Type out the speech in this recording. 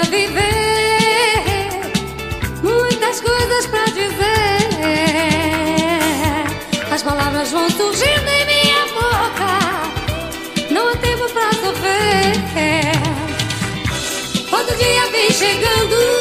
viver, muitas coisas pra dizer. As palavras vão surgindo em minha boca, não há tempo pra sofrer. Quando o dia vem chegando,